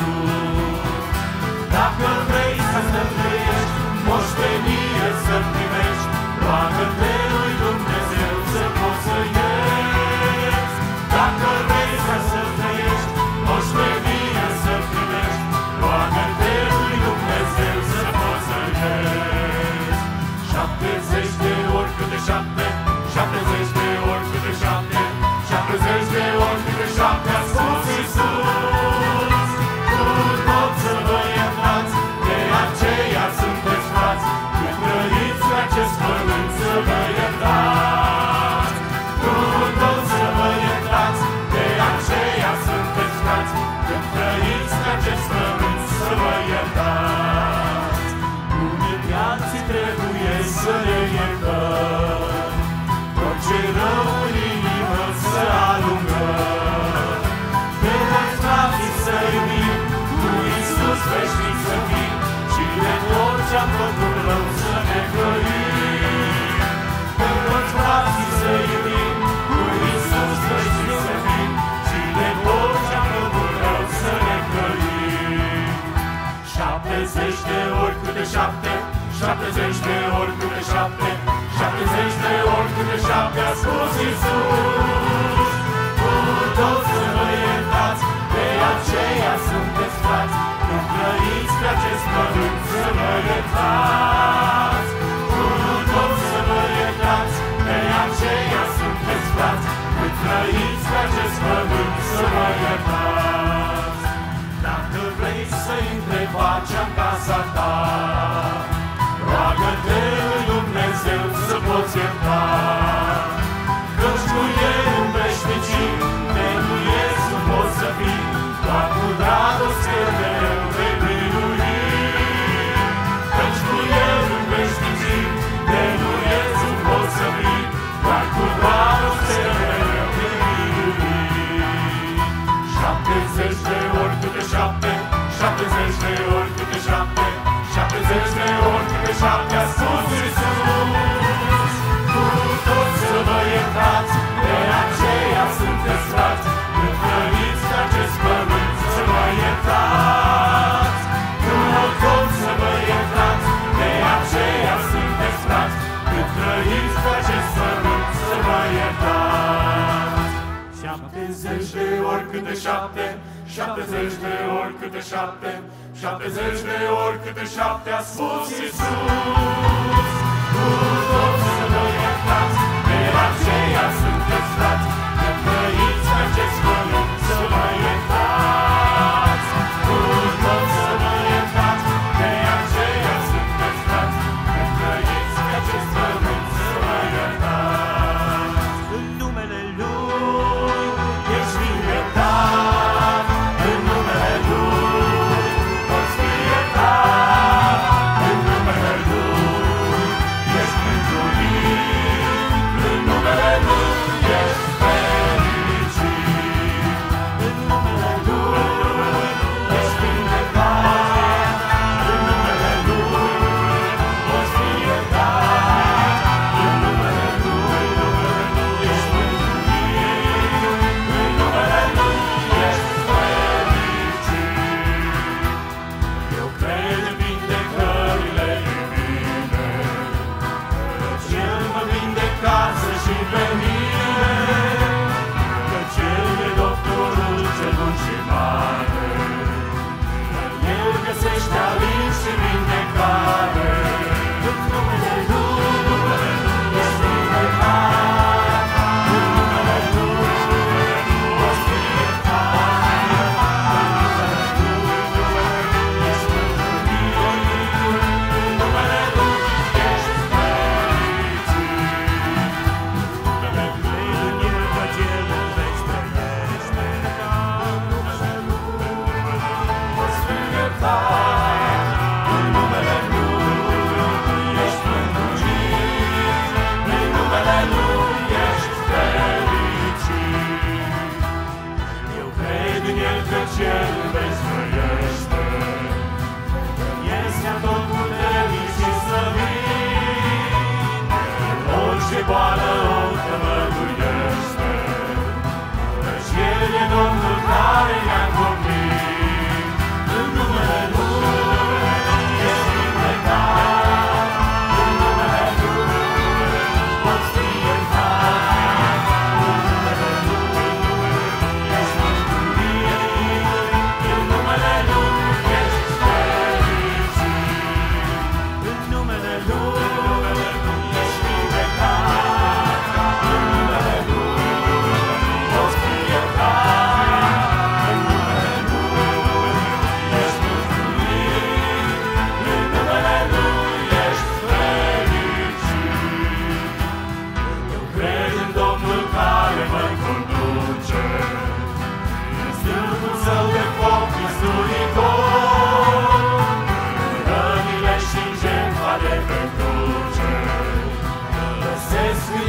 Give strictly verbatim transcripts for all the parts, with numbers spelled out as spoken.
Iisus. Dacă vrei să stăpânești, moștenire să primești, roagă-te lui Dumnezeu să poți să ieși. Dacă vrei să stăpânești, moștenire să primești, roagă-te lui Dumnezeu să poți să ieși. Șaptezeci de ori câte șapte, șaptezeci de ori câte șapte, șaptezeci de ori câte șapte a spus Iisus. Cu toți să vă iertați, de aceea sunteți frați, când trăiți pe acest pământ să vă iertați. Cu toți să vă iertați, de aceea sunteți frați, când trăiți pe acest pământ să vă iertați. Unii viații trebuie să le iertăm, tot ce rău în inimă să alungăm. Pe toți frații să iubim, cu Iisus veșnic să fim, și de tot ce-am făcut rău să ne căim. Pe toți frații să iubim, cu Iisus veșnic să fim, și de tot ce-am făcut rău să ne căim. Șaptezeci de ori câte șapte, șaptezeci de ori câte șapte, șaptezeci de ori câte șapte a spus Iisus. Cu toți să vă iertați, de aceea sunteți frați, când trăiți pe acest pământ să vă iertați. Cu toți să vă iertați, de aceea sunteți frați, când trăiți pe acest pământ să vă iertați. Dacă vrei să intre pacea în casa ta, roagă-te lui Dumnezeu să poți ierta. Căci cu El în veșnicii, nebuiesc nu poți să fii, doar cu dragoste mereu vei birui. Căci cu El în veșnicii, nebuiesc nu poți să fii, doar cu dragoste mereu vei birui. Șaptezeci de ori câte șapte, șaptezeci de ori câte șapte, șaptezeci de ori câte șapte a spus Iisus. Cu toți să vă iertați, de aceea sunteți frați, când trăiți pe acest pământ să vă iertați. Cu toți să vă iertați, de aceea sunteți frați, când trăiți pe acest pământ să vă iertați. Șaptezeci de ori câte șapte, șaptezeci de ori câte șapte, șaptezeci de ori câte șapte a spus Iisus. Cu toți să vă iertați, de aceea sunteți frați, când trăiți pe acest pământ să vă iertați. Cu toți să vă iertați, de aceea sunteți frați, când trăiți pe acest pământ să vă iertați. În numele Lui ești vindecat, în numele Lui poți fi iertat, în numele Lui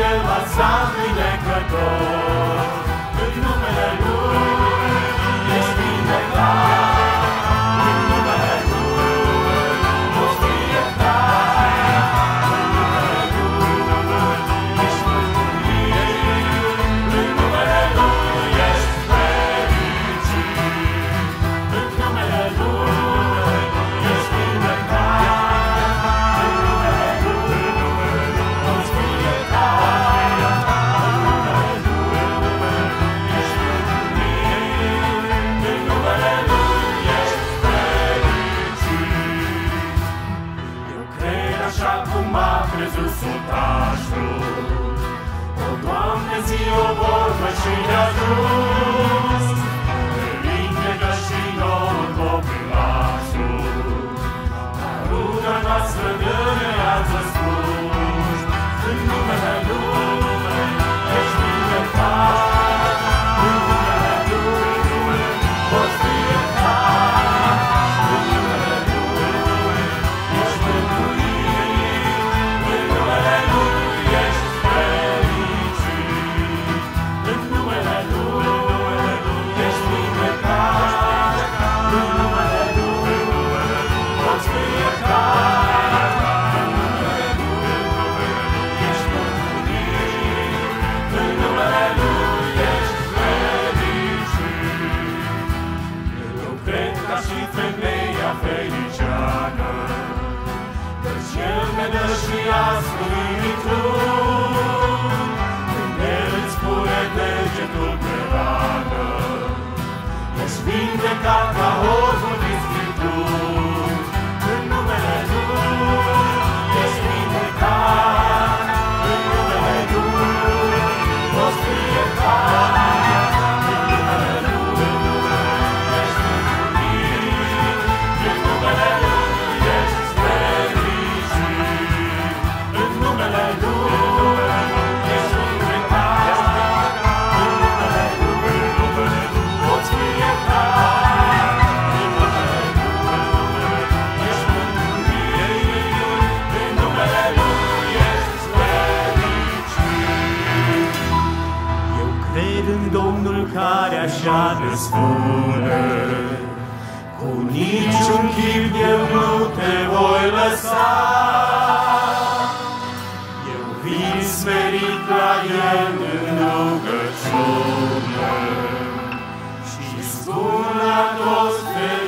El lăsat vindecător. În numele Lui ești vindecat, în numele Lui poți fi iertat, în numele Lui ești mântuit, în numele Lui ești fericit, în numele Lui ești vindecat, în numele Lui poți fi iertat, în numele Lui ești mântuit, în numele Lui ești fericit. Eu cred așa cum a crezut sultașul, o, Doamne, zi o vorbă și de ajuns, vindecă și nouă copilașul, dar ruga noastră dă-ne-ați răspuns. În numele Lui ești vindecat, în numele Lui poți fi iertat, în numele Lui ești mântuit, în numele Lui ești fericit, în numele Lui ești vindecat, în numele Lui poți fi iertat, în numele Lui ești mântuit, în numele Lui ești fericit. Eu cred ca și femeia feliciană, căci El ne dă și ascultător. Când El îți pune degetul pe rană, ești vindecat ca oricul din Scripturi. În numele Lui ești vindecat, în numele Lui poți fi iertat, în numele Lui ești mântuit, în numele Lui ești fericit, în numele Lui ești vindecat, în numele Lui poți fi iertat, în numele Lui ești mântuit, în numele Lui ești fericit. Eu cred în Domnul care așa ne spune, cu niciun chip eu nu te voi lăsa. Eu vin smerit la El în rugăciune și spun la toți